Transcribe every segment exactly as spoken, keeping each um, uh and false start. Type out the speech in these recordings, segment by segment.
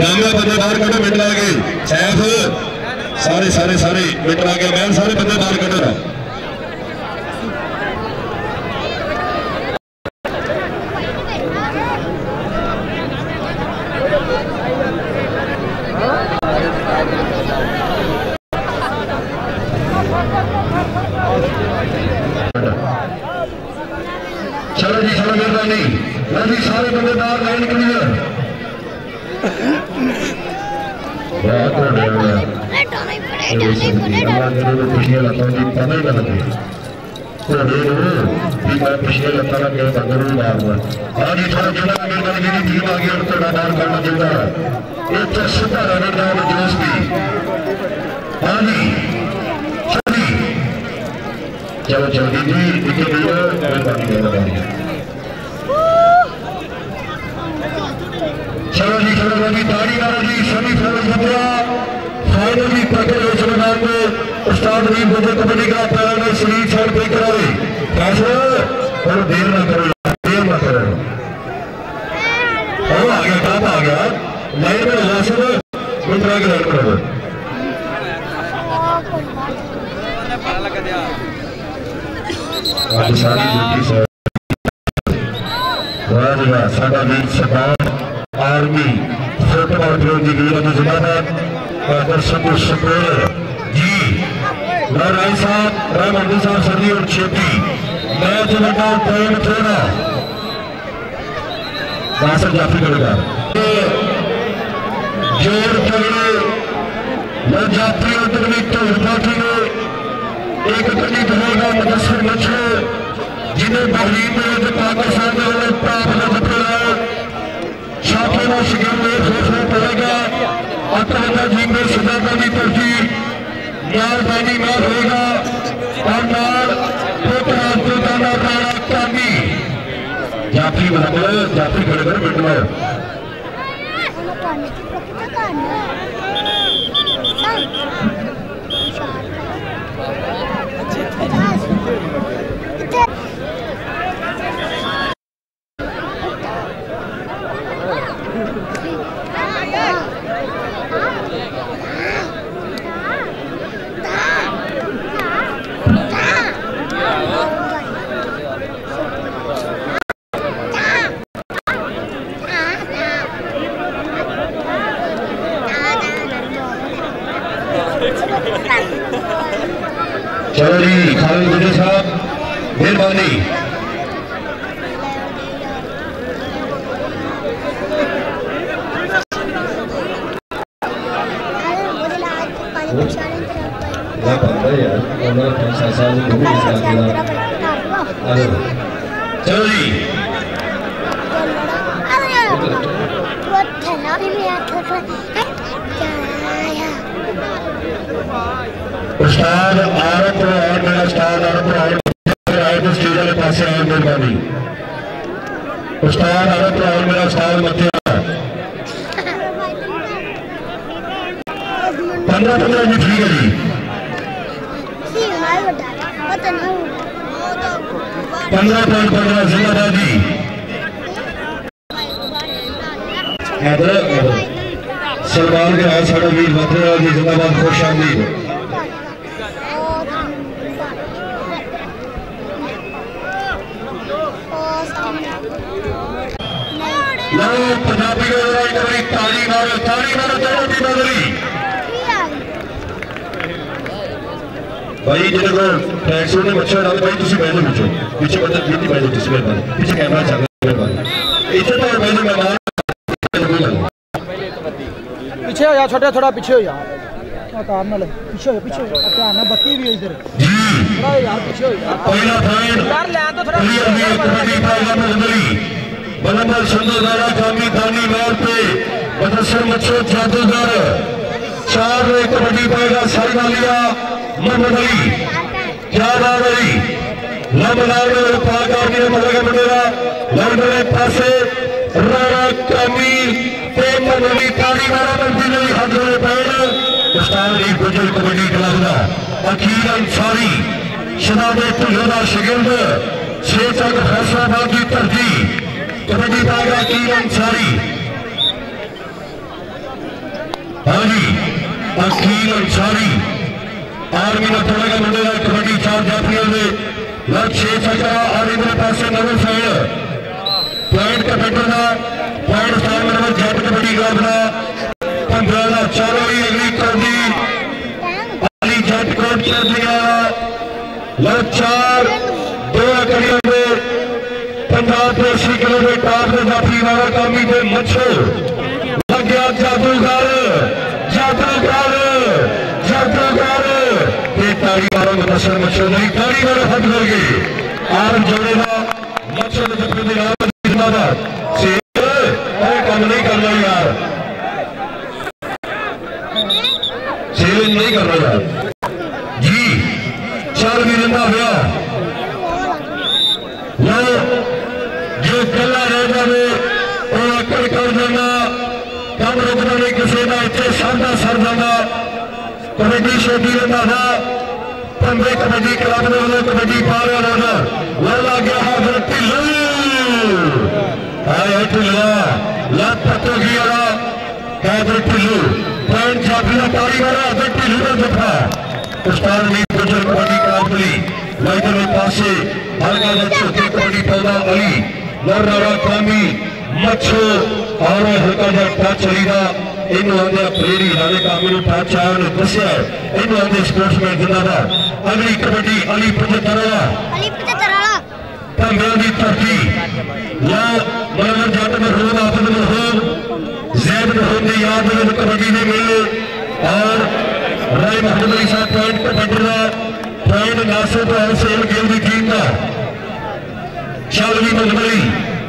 गामिया बंदे बाहर कटो मिट ला गए सैफ सारे सारे सारे मिट ला गए मैन सारे बंदे बाहर कटो ना चलो जी चलो मेहरबानी जी सारे बंदे बाहर लाइन क्लियर पिछले लता की पता ही लगे घोड़े मैं पिछले लता लगे बंदर मारना हाँ जी थोड़ा थोड़ा मेहरबानी जी टीम आ गई और थोड़ा बाहर करना चाहिए एक सीधा रहने का जोश भी हाँ जी चलो जल्दी जी इतने मेहरबानी मेहरबानी चलो जी चलो जी ताड़ी मारो जी सभी फाइनल बंदिया फाइनल की पैकेज इस मैदान में उस्ताद रीम बोझे कबड्डी का पैर में शरीर छोड़ पे कराए फैसला और देर ना करो देर ना करो और आ गया काम आ गया लाइन में हासिल गुजरा के लाइन करो आज सारी ड्यूटी से वाह जी वाह साडा वीर सरदार आर्मी फुटबॉल विरोधी वीर जिंदाबाद दर्शक सुपेर जी नारायण साहब रामंदी साहब सदी और छेती मैच लगा पॉइंट थोड़ा नासिर जाफरी करेगा जोर पकड़े मैं जाफरी और तकनीक तो उठाती है एक तकनीक होगा मुदस्सिर मच्छे जिन्हें बहरीन में पाकिस्तान में उन्हें प्राप्त शाखा शिकार में सोचना पड़ेगा अतः जी में सदा का भी तरजीह यार पानी मार होगा और नार जाफरी बराबर जाफरी खड़े कर बिटवा चलो जी खालिद गुजर साहब मेहरबानी चलो जी उस्ताद आरत और मेरा उस्ताद आरत और आए तो स्टेज वाले पास आए मेहरबानी उस्ताद आरत और मेरा उस्ताद मत पंद्रह पंद्रह जी ठीक है जी पंद्रह पॉइंट पंद्रह जिंदाबाद जी सलमान के हाथ साढ़े वीर बतरा जी जिंदाबाद खुश आमदीद पंजाबी ताली मारो ताली मारो दोनों टीमों की भाई जिन्हें को टैक्सी ने बच्चा डाले भाई तुसी बैठो पीछे पीछे बंदे पीछे बैठो तुसी मेहरबानी पीछे कैमरा चल रहा है इधर तो बैठो मेहमान पीछे हो जा छोटे थोड़ा पीछे हो जा कार ना ले पीछे हो पीछे ध्यान ना बत्ती भी है इधर थोड़ा यार पीछे हो जा पहला फाइल यार ले तो थोड़ा कबड्डी पाएगा मुजमली बलंबर सुंदरदारा कामी दानी मार पे मुदस्सिर मच्छो जादूगर चार में कबड्डी पाएगा सारी मालिया मोहम्मद अली क्या बात अली लमनार में पाक आर्मी मलगा बनेगा लड़ने पासे राणा कामी मोहम्मद अली ताली मारा बंदी नहीं हाथ में पैर उस्ताद री गुजर कबड्डी क्लब का अकील अंसारी शनाबे तुलना शिगिंद छह तक फैसलाबाद की तरजीह कबड्डी पाएगा अकील अंसारी हाँ जी अकील अंसारी आर्मी का थोड़ा का मुंडे का कबड्डी चार जातियों में लग छे चक्रा और इधर पासे नगर साइड पॉइंट का बेटर था पॉइंट स्थान में नंबर जेट कबड्डी का अपना पंद्रह का चारों ही अगली कबड्डी अली जेट कोट कर दिया लग चार दो कड़ियों में पंजाब के अस्सी किलो में टॉप में जाती वाला कामी के मच्छर लग गया जादूगर जादूगर जादूगर ये ताड़ी वाला मुदस्सर मच्छर नहीं ताड़ी वाला हट हो गई आर जोड़ेगा मच्छर जब के दिन आप जिंदाबाद से अरे काम नहीं कर रहा यार सेवन नहीं कर रहा यार जी चार भी जिंदा हुआ जो कला रह जाए वो अकड़ कर देना कम रुकना नहीं किसी का इतने सादा सर जाना कबड्डी छोटी रहता था पंद्रह कबड्डी क्लब ने वाले कबड्डी पा रहे रहना वो लग गया हाथ टिल्लू आए टिल्ला लात पत्तों की वाला हाथ टिल्लू पॉइंट छापी तारी वाला हाथ टिल्लू ने देखा उस्ताद ने गुजर कबड्डी क्लब मिली वाइडर में पासे हल्का छोटे कबड्डी पौधा अली लर्रा कामी मच्छो और हल्का जा टच चलीदा इन आंदे प्रेरी लाने कामी नु टच आया ने दसया इन आंदे स्पोर्ट्समैन जिंदाबाद अगली कबड्डी अली पचहत्तर वाला अली पचहत्तर वाला पंद्रह दी धरती या मनोहर जट मरहूम आफत मरहूम जैद मरहूम ने याद में कबड्डी ने मिले और राय मोहम्मद अली साहब पॉइंट कबड्डी का पॉइंट नासिर और सेल गेल की टीम का शालवी मंगली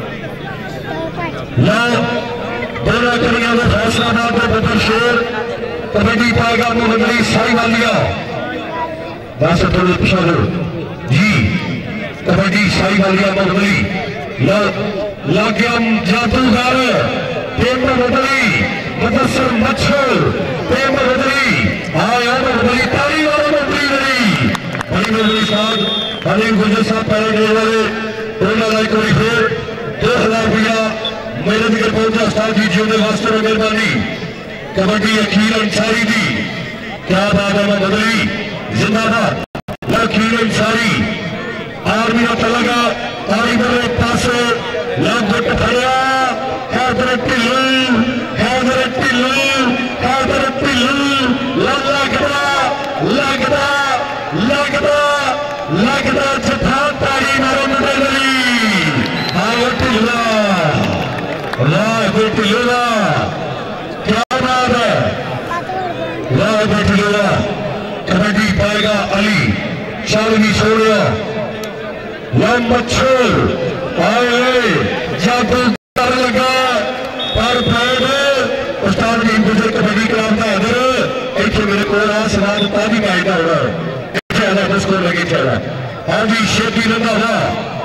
ला दोनों कड़ियों में फैसला ना तो बदर शेर कबड्डी पाएगा मंगली साई वालिया दस थोड़े पिछले जी कबड्डी साई वालिया मंगली ला लाग्या जादूगर टीम मंगली मुदस्सर मच्छर टीम मंगली आया मंगली तारी वाला मंगली नहीं बड़ी मंगली साहब हलीम गुजर साहब पहले डे वाले उन्होंने कोई फिर दो हजार रुपया मेरे दिखे पहुंचा उस्ताद जी जी वास्ते में मेहरबानी कबड्डी अखील अंसारी दी क्या बात है बदली जिंदाबाद अखील अंसारी आर्मी का तलगा और इधर एक पासे लग गुट फड़िया हैदर टिल्लू हैदर टिल्लू हैदर टिल्लू लगदा लगदा लगदा लगदा छठा तारी मारो मंडली आयो टिल्ला वाह टिल्ला क्या बात है वाह टिल्ला कबड्डी पाएगा अली शालवी सोनिया या मच्छर आए जादू कर लगा पर पैड उस्ताद जी गुजर कबड्डी क्लब का इधर इतने मेरे को सवाल ताजी पाएगा होगा स्कोर लगे चला हाँ जी शेती रंगा हुआ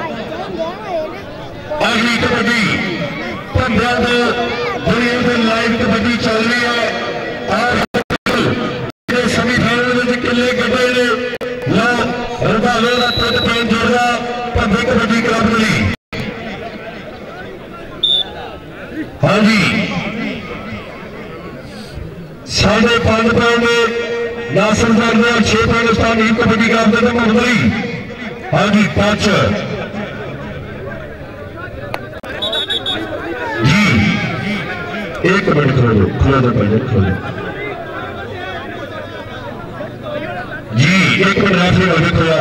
अगली कबड्डी पंद्रह दुनिया में लाइव कबड्डी चल रही है और सेमीफाइनल में किले गड्ढे ने ला रंधावे का पिंड पेन जोड़ा पंद्रह कबड्डी क्लब मिली हाँ जी साढ़े पांच पॉइंट में नासिर ने छह पॉइंट स्थान ही कबड्डी क्लब देते मोहम्मदी हाँ जी पांच जी एक मिनट खोलो खोलो दो पहले खोलो जी एक मिनट राफी होने खोला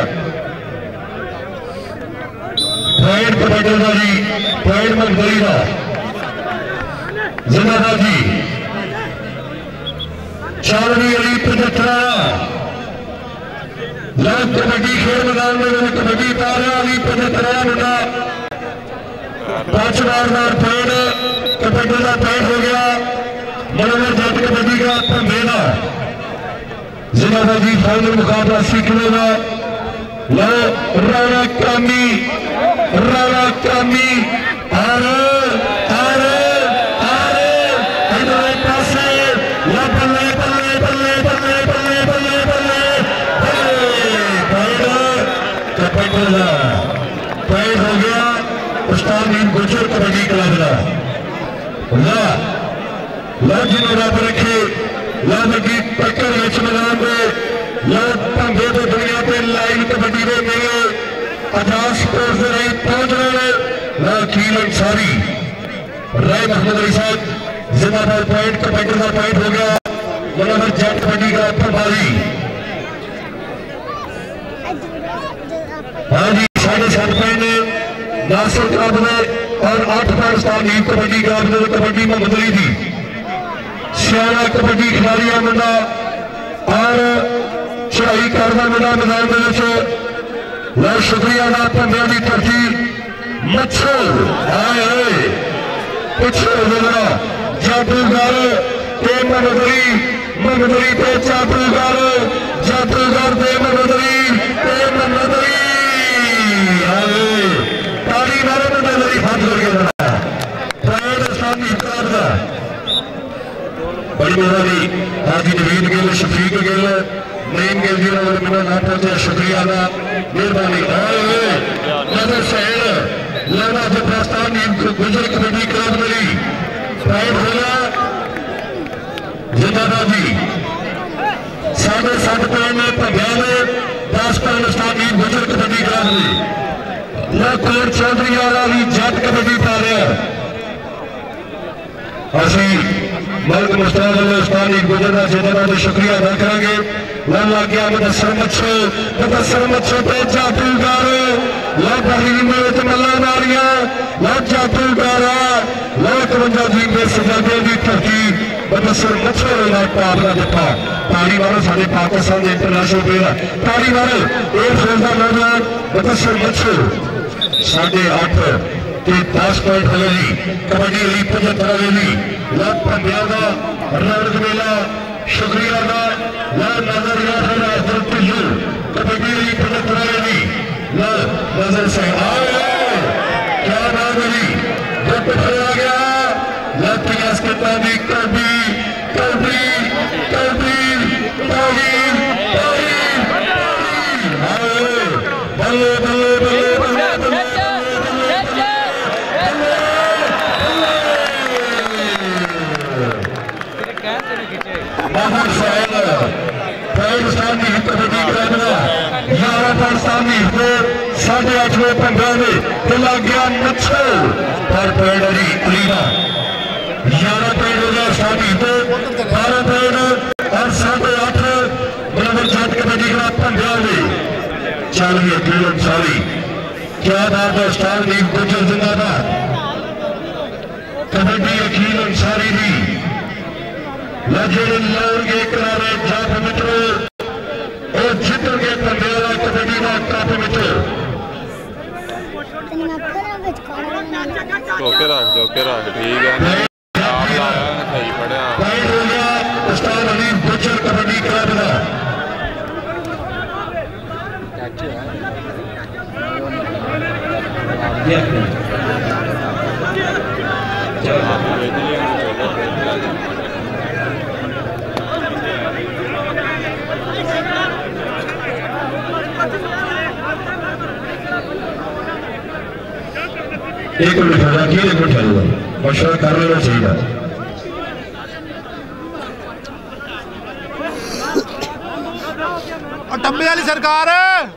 पॉइंट कबड्डी का जी पॉइंट मंगली का जिंदाबाद जी चारवी अली पचहत्तर लोग कबड्डी खेल मैदान में कबड्डी पा रहा अली पचहत्तर मुंडा पांच बार बार पॉइंट कबड्डी का पॉइंट हो गया मनोहर जट कबड्डी का पंद्रह का जिंदाबाद जी फाइनल मुकाबला सीखने का लो राणा कामी राणा कामी आर आर पॉइंट हो गया उस्ताद गुजर कबड्डी क्लब का जिन्होंने रब रखे लगी टक्कर विच मैदान में लो भंगे तो दुनिया पे लाइव कबड्डी के मेले आजाद स्पोर्ट्स के राही पहुंच रहे हैं। वकील अंसारी राय मोहम्मद अली साहब जिम्मेदार पॉइंट कबड्डी का पॉइंट हो गया। मुनव्वर जट कबड्डी का प्रभारी हाँ जी साढ़े सात पॉइंट नासिर क्लब में और आठ पाकिस्तान लीग कबड्डी क्लब में कबड्डी मोहम्मद अली थी सियाना कबड्डी खिलाड़ी है मुंडा और चढ़ाई करना मुंडा मैदान में शुक्रिया ना पंद्रह की धरती मच्छर आए आए पिछले गुजरा जादूगर ते मोहम्मद अली मोहम्मद अली ते जादूगर जादूगर ते मोहम्मद अली ते मोहम्मद अली ताली मारो मोहम्मद अली हाथ करके बड़ी मेहरबानी हाजी नवीद गिल शफीक गिल नईम गिल जी मेरा नाम पहुंचा शुक्रिया का मेहरबानी नजर सैन लड़ा जो पाकिस्तान गुजर कबड्डी क्लब मिली प्राइड होगा जिंदाबाद जी साढ़े सात पॉइंट में भंग्या में दस पाकिस्तान लीग गुजर कबड्डी क्लब में लखोट चौधरी वाला भी जट कबड्डी पा रहा असी मलिक मुश्ताक उस्ताद गुजर का जिंदाबाद शुक्रिया अदा करेंगे। लग लग गया मुदस्सर मच्छो मुदस्सर मच्छो पे जादूगर लो बहरीन में मल्ला नारियां लो जादूगर लो इकवंजा जी में सजादे की धरती मुदस्सर मच्छो पाप का जत्था ताली मारो साढ़े पाकिस्तान के इंटरनेशनल प्लेयर ताली मारो एक फौज का नौजवान मुदस्सर मच्छो साढ़े आठ दस पॉइंट हो जी कबड्डी लीग पचहत्तर वाली लग भंग्या का रौनक मेला शुक्रिया का लग नजर टिल्लू कबड्डी लीग पचहत्तर वाली लग नजर से आए क्या बात है जी जब आ गया लग प्रयास करता भी कबड्डी कबड्डी कबड्डी कबड्डी बल्ले बल्ले बल्ले पाकिस्तान की कबड्डी क्लब ग्यारह पाकिस्तान की साढ़े आठ में पंद्रह में लग गया मच्छर पर पेड़ अली अलीना ग्यारह पेड़ हो गया शादी बारह पेड़ और साढ़े आठ मुनव्वर जट कबड्डी क्लब पंद्रह में चालीस किलो चाली क्या बात है स्टार लीग गुजर जिंदाबाद कबड्डी अखील अंसारी दी लजेरे लौड़गे किनारे जाप मित्रो और जितर के पंडेला कबड्डी का कप मित्रो ओके रख दो ओके रख ठीक है आप लाया सही पढ़या पॉइंट हो गया उस्ताद अली गुजर कबड्डी क्लब का एक मिनट ठहरा के एक मिनट ठहरा मशवरा कर लेना चाहिए। और टम्बे वाली सरकार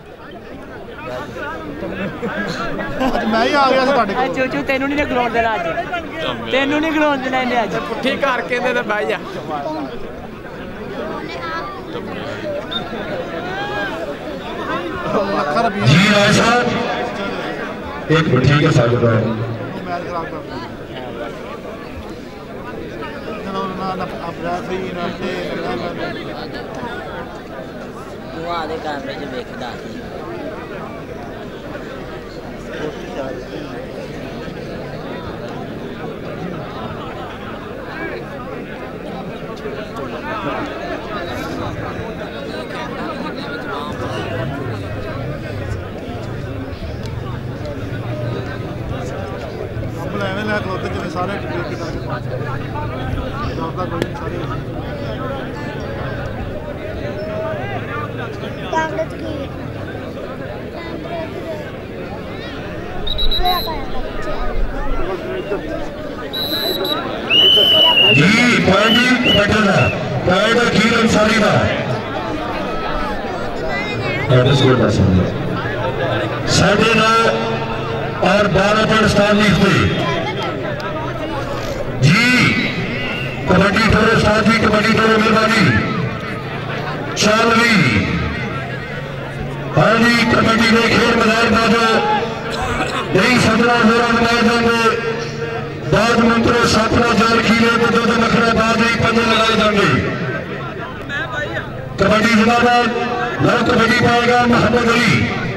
मैं ही आ गया था चूचू तेनू नहीं ग्राउंड देना अज तेनू नहीं ग्राउंड देना इन्हें अज पुट्ठी करके दे बह जा जी राय साहब एक मिनट ठीक है साहब कैमरे च वेखदा सारे जी पॉइंट पैड अखीर अंसारी का साढ़े नौ और बारह पॉइंट स्थान लीफते जी कबड्डी थोड़े साथ ही कबड्डी थोड़े मेहरबानी चालवी हाली कबड्डी के खेल मैदान का जो नहीं सदरा हो लगाए जाएंगे बाद मंत्रों सातरा जाल खीले तो दो दो नखरा बाद ही पंजे लगाए जाएंगे कबड्डी जिंदाबाद नौ कबड्डी पाएगा मोहम्मद अली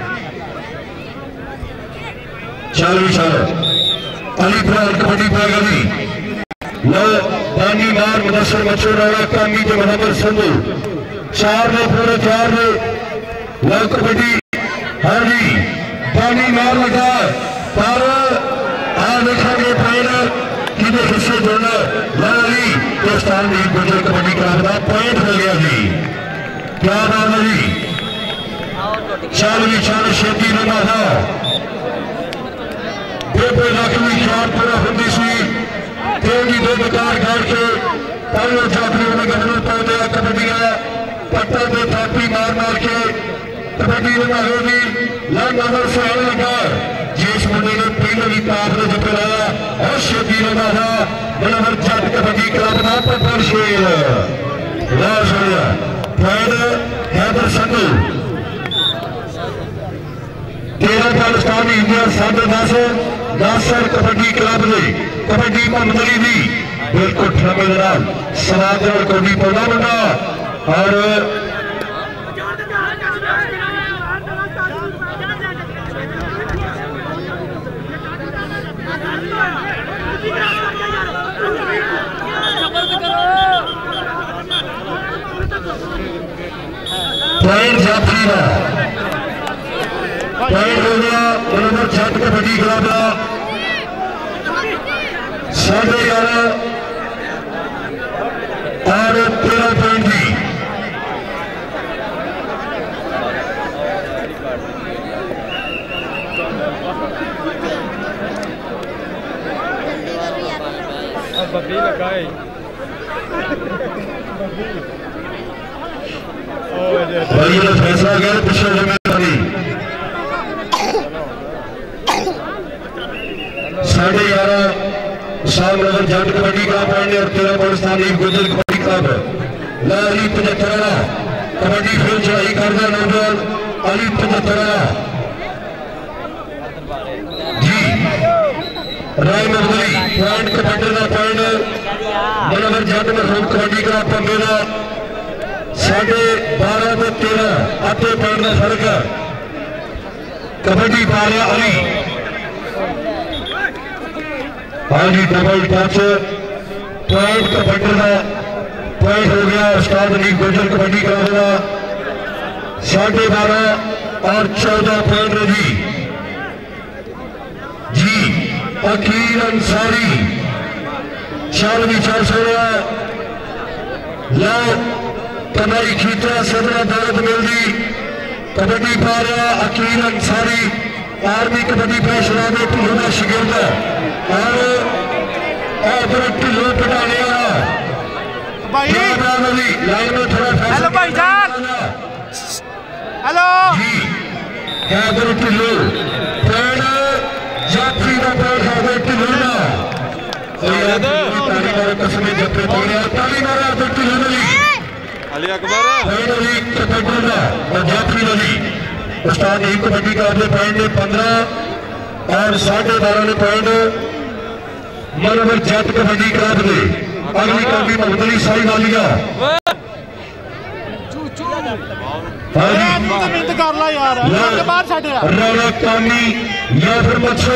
चालवी चाल अली फिलहाल कबड्डी पाएगा जी नौ पानी मार मुदस्सर मचोड़ा कामी के मोहम्मद संधू चार ने पूरे चार ने नौ कबड्डी हाँ जी पानी मार लगा पर आ देखेंगे पॉइंट कितने हिस्से जोड़ना लाली तो स्थान नहीं गुजर कबड्डी का पॉइंट हो गया जी क्या बात है जी चालवी चाल शेती लगा था बेबे लाखवी शान पूरा होती सी तेजी दो बेकार गाड़ के पहले जाफरियों ने गबरू पाव दिया कबड्डी आया पट्टा पे थापी मार मार के कबड्डी लगा होगी लंग नंबर से आने लगा जिस मुंडे ने पहले भी पार ने जब लाया और शेती लगा था बराबर जट कबड्डी क्लब ना पत्थर शेर लाश हो गया पॉइंट हैदर संधू तेरह का स्थान इंडिया साढ़े दस दस कबड्डी क्लब ने कबड्डी मोहम्मद अली दी बिल्कुल ठमेदार समाज और कबड्डी पौधा बना और पॉइंट जाफरी का पॉइंट हो गया बराबर छठ कबड्डी क्लब का साढ़े ग्यारह और तेरह पॉइंट भी बबी लगाए भाई ये फैसला गया पिछले जिम्मेदारी साढ़े ग्यारह शाम नगर जट कबड्डी का पॉइंट और तेरह पॉइंट स्थान गुजर कबड्डी क्लब लाली पचहत्तर कबड्डी फिर चढ़ाई करता नौजवान अली पचहत्तर जी राय मरदली पॉइंट कबड्डी का पॉइंट बराबर जट मरहूम कबड्डी का पंगे का साढ़े बारह तो तेरह आधे पॉइंट का फर्क है कबड्डी पा रहा अली हाँ जी डबल टच पॉइंट कबड्डी का पॉइंट हो गया उस्ताद अली गुजर कबड्डी का होगा साढ़े बारह और चौदह पॉइंट जी जी अकीर अंसारी चार भी चार सौ लो कमाई खींचा सदरा दौलत मिलती कबड्डी पा रहा अकीर अंसारी आर्मी कबड्डी पे शराबे ढिलो शिगिर्द और ढिलो पटाने भाई लाइन में थोड़ा हेलो भाई जान हेलो जी हैदर ढिलो पैड जाफरी का पैड हैदर ढिलो ना ताली मारो कसमें जब ताली मारा हैदर ढिलो नहीं अली अकबर और जाफरी अली उस्ताद एक कबड्डी का अपने पॉइंट ने पंद्रह और साढ़े बारह ने पॉइंट मनोवर जट कबड्डी क्लब ने अगली काफी मोहम्मद अली साई वालिया कर ला यार बाहर छड़ राणा कामी या फिर मच्छो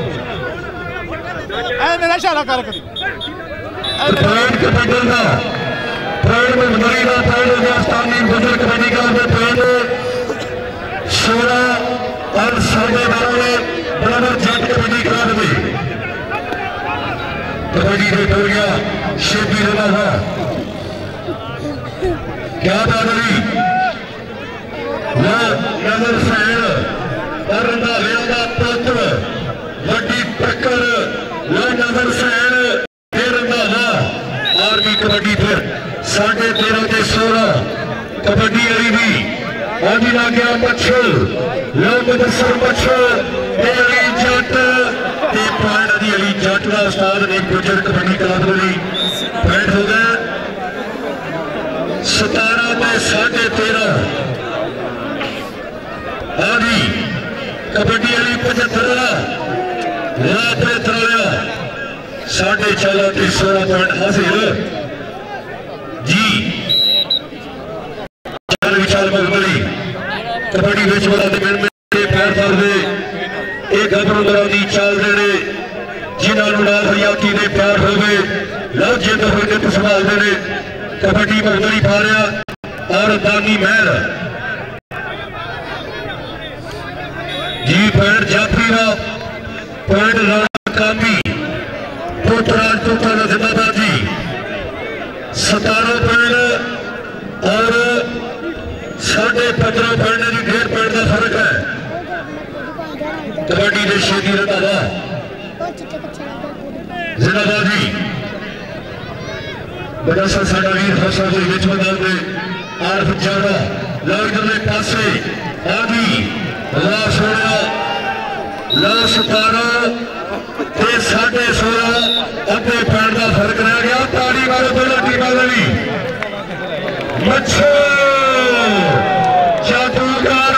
मेरा इशारा कर करी पॉइंट कबड्डी का पॉइंट में मरी का पॉइंट हो गया स्थानीय गुजर कबड्डी का अपने पॉइंट सोलह और साढ़े बारह में बराबर जट कबड्डी क्लब में कबड्डी से हो गया शेपी लगा था क्या बात रही नजर सैन और रंधावे का पुत्र वड्डी टक्कर नजर सैन रंधावा आर्मी कबड्डी फिर साढ़े सोलह कबड्डी अली भी आदि ला गया मच्छर लो मुदस्सर मच्छर ते अली जट ते पॉइंट दी अली जट का उस्ताद ने गुजर कबड्डी क्लब वाली पॉइंट हो गया सतारह पे साढ़े तेरह आदि कबड्डी अली पचहत्तर पे तरलिया साढ़े चौदह ते सोलह पॉइंट हासिल जी चाल विचार मगबली कबड्डी विच वाला पैर फर दे एक गबरू मरादी चाल देने जिन्होंने नाल हरियाती ने प्यार हो गए लव जिंद होने तो संभाल देने कबड्डी मगबली पा रहा और दानी महर जी पॉइंट जाफरी का पॉइंट राणा कामी पुत्रराज पुत्र जिंदाबाद जी सतारह पॉइंट और साढ़े पंद्रह पॉइंट की डेढ़ पॉइंट का फर्क है कबड्डी के शेदी रंधावा जिंदाबाद जी बड़ा सा साडा वीर हौसला के विच मैदान में आरफ जाड़ा लो इधरले पासे आदि ला सोलह ला सतारह ते साढ़े सोलह अद्धे पॉइंट का फर्क रह गया ताड़ी मारो दोनों टीमों वाली मच्छर जादूगर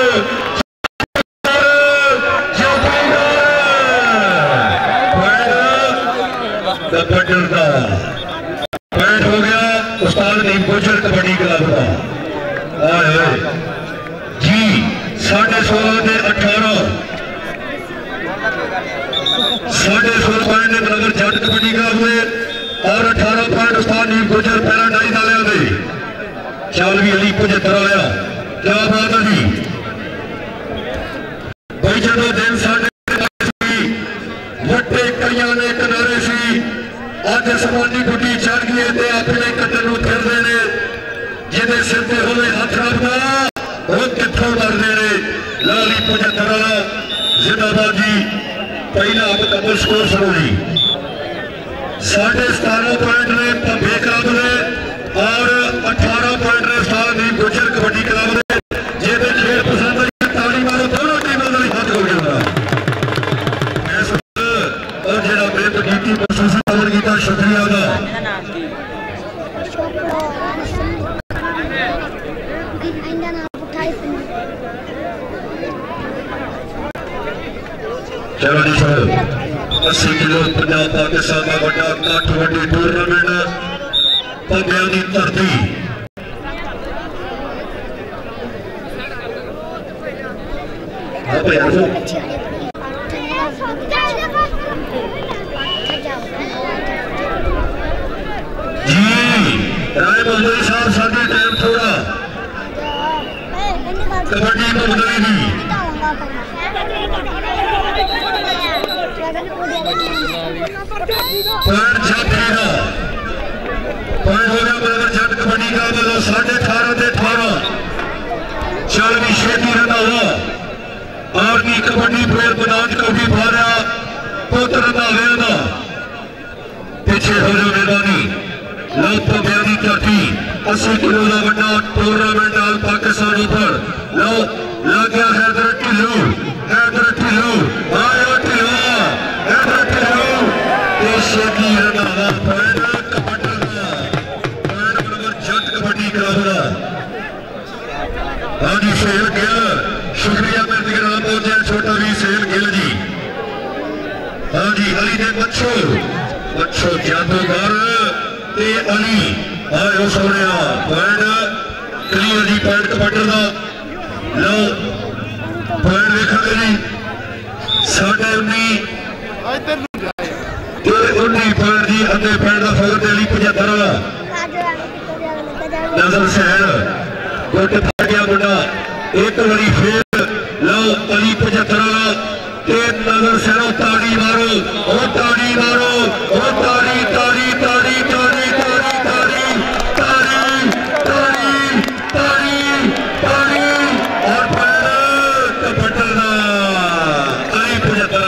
कबड्डी का पॉइंट हो गया उस्ताद नीम गुजर कबड्डी क्लब का जी साढ़े सोलह से अठारह साढ़े सोलह पॉइंट ने बराबर जट कबड्डी क्लब हुए और अठारह पॉइंट उस्ताद नीम गुजर पैराडाइज वाले दे चाल भी अली पचहत्तर आया क्या बात है जी भाई जो दिन साढ़े वट्टे कईयां ने किनारे सी अज असमानी गुड्डी चढ़ गई ते अपने कट्टन फिरते ने जिहदे सिर ते होवे हथ रखदा वो कित्थों मरदे ने लाली पचहत्तर वाला जिंदाबाद जी पहला मुकम्मल स्कोर सुनो जी साढ़े सतारह पॉइंट ने भंबे क्लब ने और अठारह पॉइंट ने उस्ताद नीम गुजर कबड्डी क्लब ने जिहदे खेल पसंद आई ताली मारो दोनों टीमों का हाथ हो गया और जेड़ा बेहद कीती महसूस किया शुक्रिया दा चलो जी सर अस्सी किलो पंजाब पाकिस्तान का बड़ा कट वड्डी टूरनामेंट पंबियां दी धरती हाँ भैया जी राय मोहम्मद साहब साढ़े टाइम थोड़ा कबड्डी मुगदली दी पॉइंट जाफरी का पॉइंट हो गया बराबर जट कबड्डी का वालों साढ़े अठारह से अठारह चल भी शेती रंधावा आर्मी कबड्डी प्लेयर बनाज को भी भारा पुत्र रंधावे का पीछे हो जाओ मेहरबानी लो पंबियां दी धरती अस्सी किलो का बड़ा टूरनामेंट आल पाकिस्तान ऊपर लो लग गया हैदर ढिल्लो हैदर ढिल्लो आया ढिल्लो हैदर ढिल्लो शेदी रंधावा पॉइंट कबड्डी का पॉइंट बराबर जट कबड्डी क्लब का हाँ जी सेल गिल शुक्रिया मैं दिग्राम बोल जाए छोटा भी सेल गिल जी हाँ जी अली ने मच्छो मच्छो जादूगर ते अली आयो सोने पॉइंट क्लियर जी पॉइंट कबड्डी का लो पॉइंट देखा जी साढ़े उन्नी उन्नी पॉइंट जी अद्धे पॉइंट का फर्क अली पचहत्तर वाला नजर सैन गुट फट गया मुंडा एक बारी फिर लो अली पचहत्तर वाला नजर सैन ताड़ी मारो ओ ताड़ी मारो ओ ताड़ी ताड़ी ताड़ी ताड़ी ताड़ी ताड़ी ताड़ी ताड़ी ताड़ी ताड़ी और पॉइंट कबड्डी अली पचहत्तर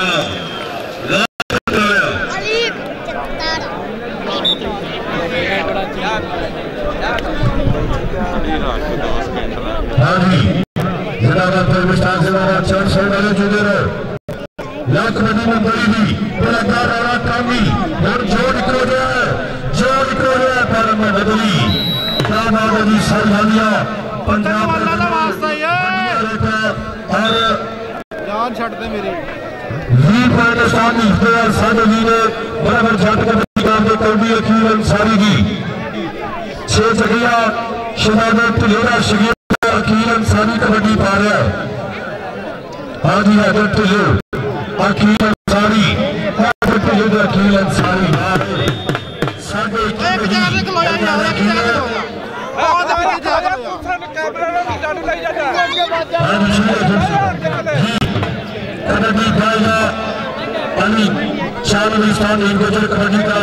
अली क्या बात है जी सरदारिया पंजाब का वास्ता और जान छड़ दे मेरे वी पाकिस्तान इख्तियार साद अली ने बराबर जट कबड्डी का दे कौडी अखीर अंसारी की छह जगह शहादत टिलोरा शगीर अखीर अंसारी कबड्डी पा रहा है हाजी हजरत टिलो अखीर अंसारी हजरत टिलो अखीर अंसारी साडे एक जगह से खलोया यार एक जगह से खलोया बहुत बड़ी जगह कैमरा ना चालू लाई जा कबड्डी पाएगा अली शाहरुस्तान इंगोजर कबड्डी का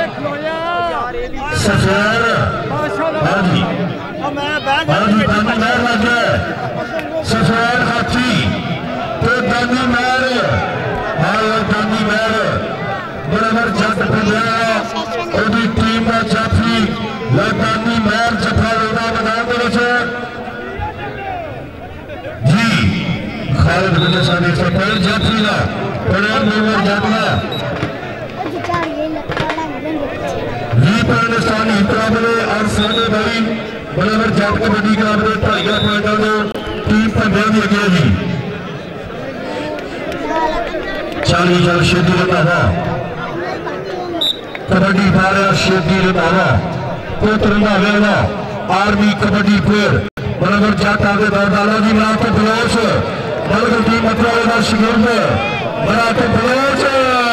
सफेर हाजी हाजी दानी महर लग गया सफेर हाथी तो दानी महर हाय और दानी महर बराबर जट पंजाब ओदी टीम का जाफी दानी महर जफा लोड़ा मैदान दे जी खालिद बिन सादिक से पहले जाफरी का पड़े नंबर जाफरा वी पाकिस्तान हितराबले और सादे भाई बराबर जाट कबड्डी का अपने ढाईया पॉइंटों को टीम पंजाब दी अगे जी चाली जल शेदी रंधावा कबड्डी पा रहा शेदी रंधावा कोत रंधावे वाला आर्मी कबड्डी प्लेयर बराबर जाट आगे दौड़ डाला जी मना तो बलोच बल्कि टीम मतवाले का शिगिर्द मना तो बलोच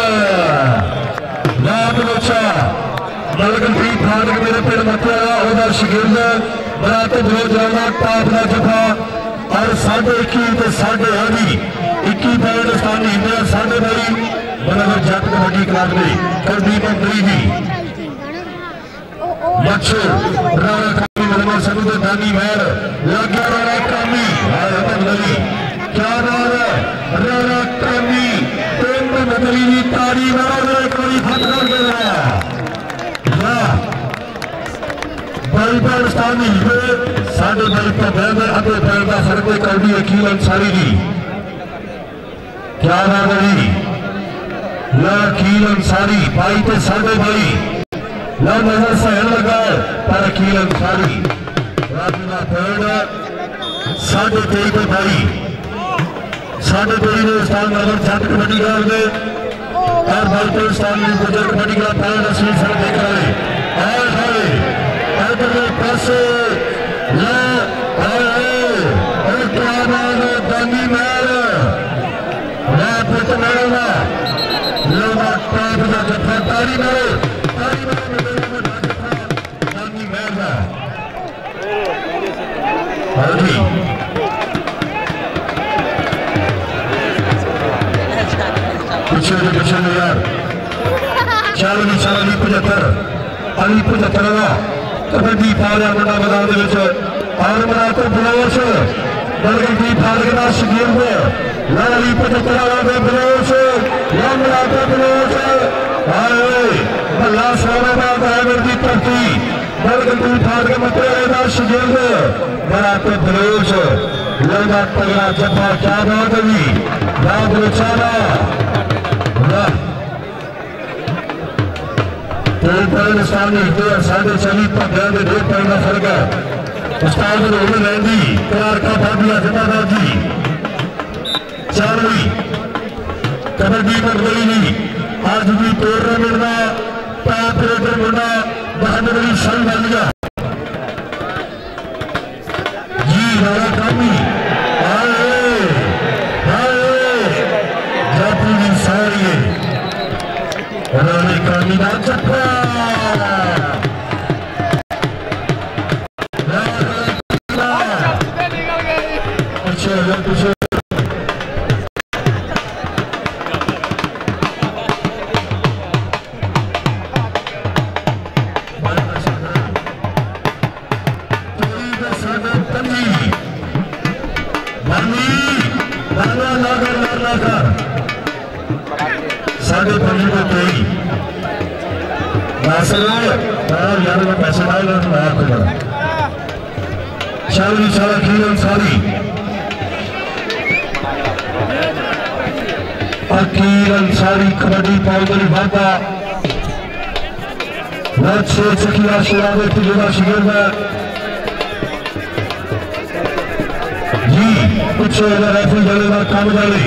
ना बलोचा बल्कि टीम फाटक मेरे पेड़ मतवाला ओदा शिगिर्द मना तो बलोच जाना टॉप का जफा और साढ़े इक्की ते साढ़े आधी इक्की पाकिस्तान इंडिया साढ़े भाई बराबर जट कबड्डी क्लब ने कबड्डी में गई थी मच्छर राणा कामी बराबर समुद्र दानी महर लगा राणा कामी अहमद अली क्या नाम है राणा कामी तीन बदली की तारी बराबर कोई फटकार के रहा भाई पाकिस्तान हिले साढ़े भाई का बैग अगे पैर का फर्क कबड्डी अखील अंसारी की क्या नाम है ला अखील अंसारी भाई तो साढ़े भाई ला नजर सहन लगा पर अखील अंसारी राजना थर्ड साढ़े तेई के भाई साढ़े तेई ने स्थान नगर जट कबड्डी कर दे और भाई तो स्थान में गुजर कबड्डी का पैर असली सर देख रहे आए हाय इधर पासे ला आए और क्या नाम है दानी महर ला पुत मेरा लोगा टॉप का जफा तारी मारो तारी मारो दानी महर हाजी पीछे से पीछे में यार चालीस चालीस पचहत्तर अली पचहत्तर कबड्डी फाल मुंडा मैदान और मना तो बलोच बल्कि टी फाल के नाम शिगिर में लाली पचहत्तर बलोच या मना तो बलोच भला सोना बात है मेरी धरती बल्कि टी फाल के मतलब शिगिर में मना तो बलोच लगा तगड़ा जफा क्या बात है बात बेचारा पाकिस्तान साढ़े चाली पंद्रह के डेढ़ पॉइंट का फर्क है उस्ताद रोहन रहती करार का बाबिया जमादार जी चारवी कबड्डी में गई नहीं आज भी टूर्नामेंट में टॉप रेटर मुंडा बहादुर अली शन बन गया जी राणा कामी आए आए जाती सारी राणा कामी का चक्कर साढ़े पंजी को तेई यार मैं पैसे डाल चाली चाल अखील अंसारी अखील अंसारी कबड्डी पाउडरी भागा छे चकिया शिरावे तुझा शिविर में जी कुछ रेफरी जलेगा काम जाली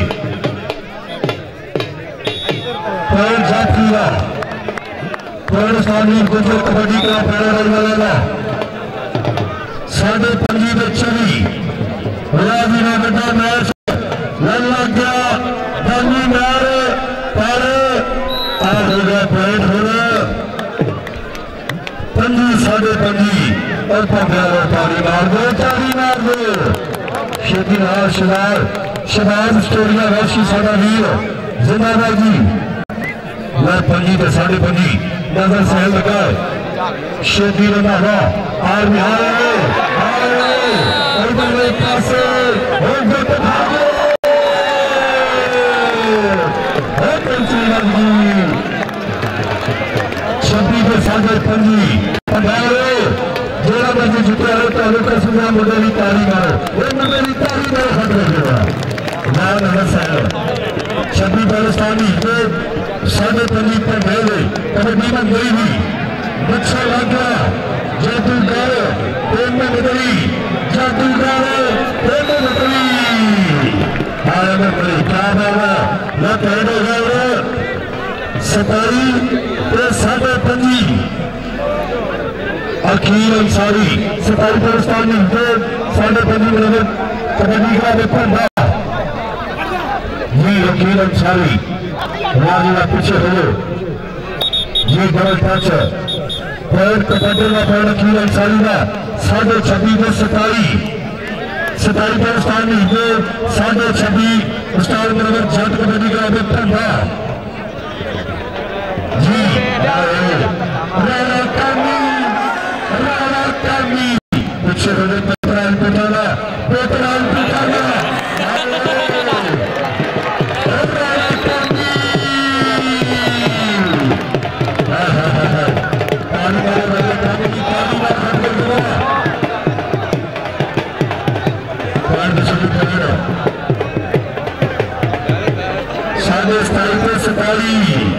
पैर जाती है पैर स्थानीय गुजर कबड्डी का पैर वाला साढ़े पंजी में चली राजी ने बड़ा मैच लग लग गया दानी मार पर आ हो गया पॉइंट हो गया पंजी साढ़े पंजी और पंद्रह ताली मार दो ताली मार दो शेखीनार शिवार शबाज स्टोरिया वैशी साढ़ा वीर जिंदाबाद जी मैं पंजी तो साढ़े पंजी नजर से लगा शेखी रंधावा आर बिहार और बड़े पासे और गुट भागो और पंचीनाथ जी छब्बीस के साढ़े पंजी पंद्रह जोड़ा बजे जुटे हो तो लोग सुना मुझे तारी मारो वो मुझे तारी मारो खतरे देगा ना नजर से छब्बीस पाकिस्तानी जो साढ़े पंजी पर गए कबड्डी में गई हुई बच्चा लग गया जादूगर प्रेम में बदली जादूगर प्रेम में बदली आया में बदली क्या बाबा ना कहने गए सतारी प्रेस साढ़े पंजी अखील अंसारी सतारी पाकिस्तानी जो साढ़े पंजी में कबड्डी का वेपन था ये अखील अंसारी राजीवा पीछे हो ये डबल टच पैर कबड्डी का पैर अखील अंसारी का साढ़े छब्बीस में सताई सताई पाकिस्तानी जो साढ़े छब्बीस स्टार नंबर जट कबड्डी का वेपन था जी राणा कामी राणा कामी पीछे होने पेटराल पिटाना पेटराल पिटाना राणा कामी पानी वाले वाले कामी की पानी ना खत्म हुआ पॉइंट शुरू करेगा साढ़े सताई पे सताई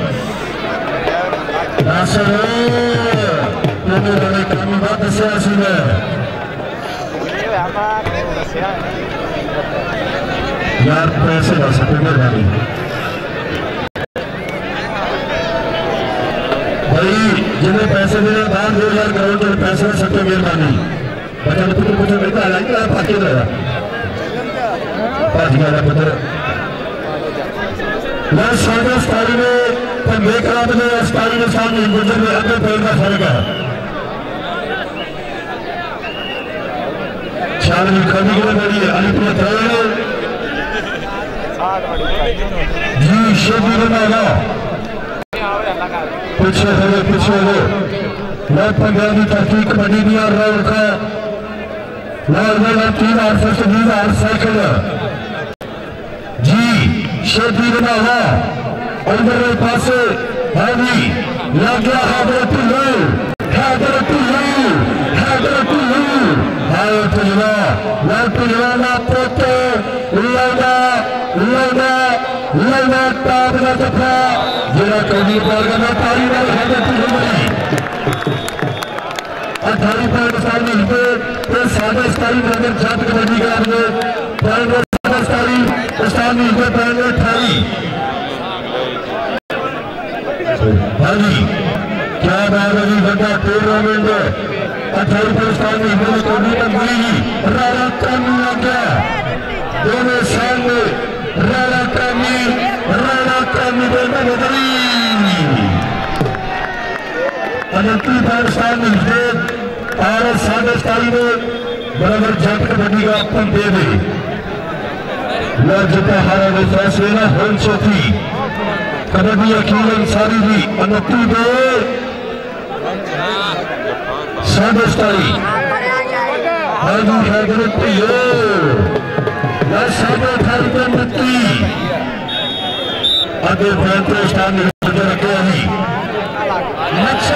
नासर दोनों बड़े कामी बात से आसी है यार पैसे ला सकते मेहरबानी भाई जिन्हें पैसे देना दान दो हजार करोड़ तो पैसे ला सकते मेहरबानी बच्चा ने पुत्र पुत्र बेटा लाइन का पाके रहा पाँच ग्यारह पुत्र मैं साढ़े सतारी में पंद्रह करा तो मेरा सतारी में सामने गुजर में अंदर पैर का फर्क है चार खड़ी के बड़ी है अलीपुर थर्ड जी शेखी रंधावा पीछे हो पीछे हो मैं पंद्रह की तरक्की कबड्डी भी आ रहा उनका लाल मेला तीन आठ फर्स्ट बीस आठ साइकिल जी शेखी रंधावा अंदर पासे हावी लग गया हैदर टुल्लू हैदर टुल्लू हैदर टुल्लू हाय टुल्लू ना टुल्लू ना पोते उल्लाना उल्लाना उल्लाना ताब ना दफा जरा कभी बोल ना तारी ना हैदर टुल्लू नहीं अठारह पॉइंट सामने हिते तो साढ़े सताई नंबर छात्र कबड्डी का आपने पॉइंट साढ़े सताई स्थानीय हिते पॉइंट अठारह हाजी क्या बात है बड़ा टूर्नामेंट अठारह पाकिस्तान में हिंदू कबड्डी में मिलेगी राणा कामी आ गया दोनों सामने राणा कामी राणा कामी दोनों बदली अनंती पाकिस्तान में हिंदू और साढ़े सताई में बराबर जट कबड्डी का अपन दे दे लज्जता हारा में फैसले ना होन चौथी कबड्डी अखील अंसारी भी अनती दे साढ़े सताई हाजी हैदर टुल्लू या साढ़े अठारह पे नती आगे फैंटे स्टार में रखे अभी नक्शे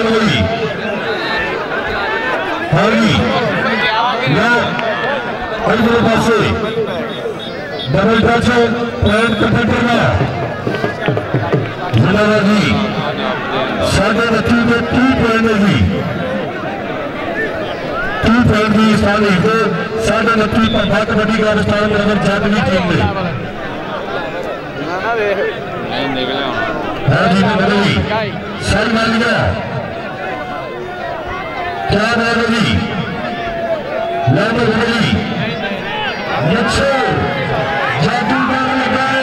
गई हारी ना अगले पासे डबल टच पॉइंट कट करना जिला जी साढ़े नत्ती में टू पॉइंट है जी टू पॉइंट भी स्थान है साढ़े नत्ती पंजा कबड्डी का स्थान नगर जाटवी टीम में हाँ जी मैं बदली सर मान गया क्या बात है जी लाभ बदली नक्शे जादूगर लगाए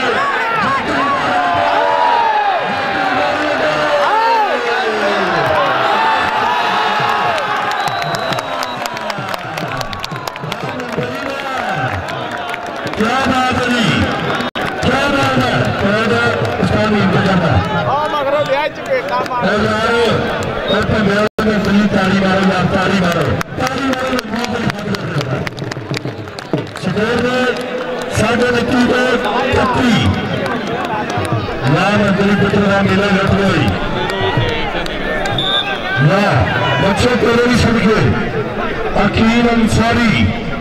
क्या बात है जी क्या बात है स्थान इंतजाम ताली मारो यार ताली मारो ताली मारो साढ़े नत्ती को छत्ती नाम अंजलि पुत्र का मेला लट गई ना बच्चों को नहीं समझे अकील अंसारी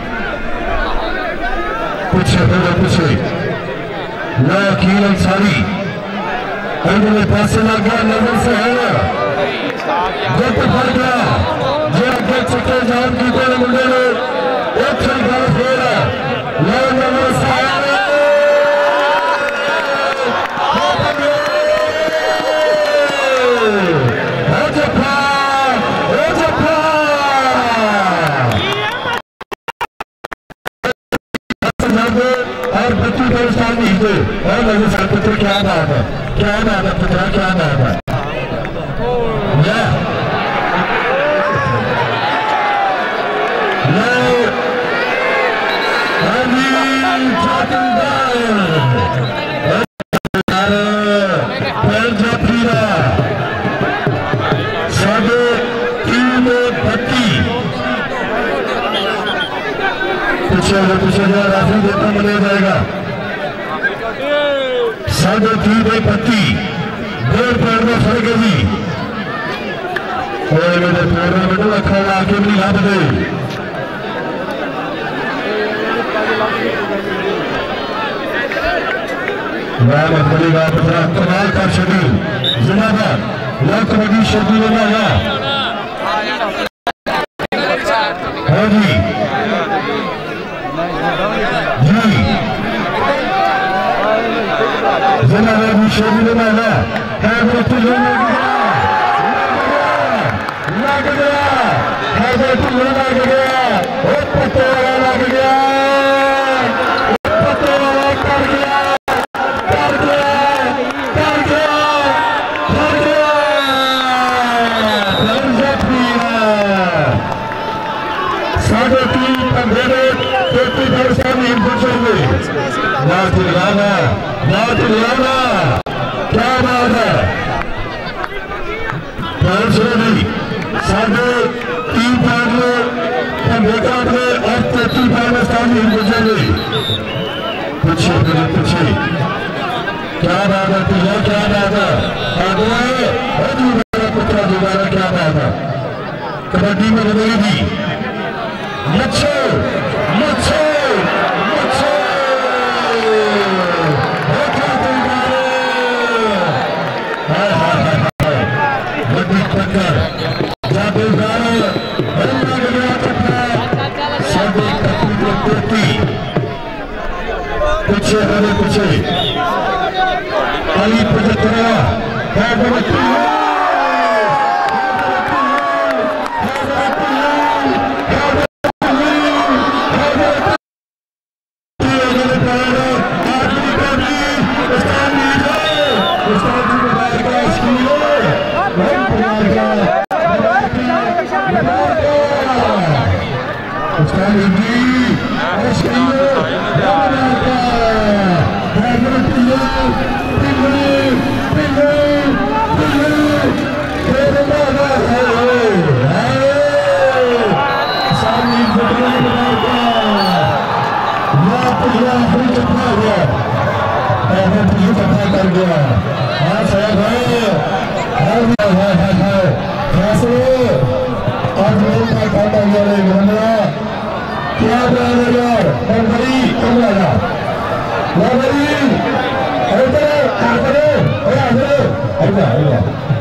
पूछे बोलो पूछे ना अकील अंसारी अंजलि पास लग गया नजर से है जब फड़ गया जो अगर चक्कर जान की कोई मुंडे ने एक क्षण गल फेर लो नजर से आया और बच्ची को स्थान नहीं थे और नजर से पुत्र क्या बात है क्या बात है पुत्र क्या बात है पीछे राशि देता मनाया जाएगा साढ़े तीन बाई पत्ती डेढ़ पॉइंट में फर्क है जी और मेरे टूर्नामेंट रखा हुआ आके भी लाभ दे नाम बनेगा अपना कमाल का शेड्यूल जिलाबाद लाख कबड्डी शेड्यूल बनाया हाँ जी जी जिलाबाद भी शेड्यूल बनाया है बेटी लग गया है बेटी लग गया और पत्ते लग गया पत्ते कर गया साढ़े तीन पंद्रह तेती वर्षा में पहुंचेंगे ना चिल्लाना ना चिल्लाना क्या बात है साढ़े तीन पंद्रह पंद्रह में और तेती वर्षा में पहुंचेंगे पूछे पूछे क्या बात है तुझे क्या बात है पुत्र दोबारा क्या बात है कबड्डी में बदली थी मच्छो मच्छो मच्छो हाय हाय हाय बड़ी टक्कर जादूगर बल्ला गया टक्कर साढ़े कत्ती को टोटी पीछे हरे पीछे काली पचहत्तरा है बड़ी असले आज मेरे का खाता यार गंदा क्या बात है यार बंदरी कम लगा बंदरी अरे तेरे काट दे अरे अरे अरे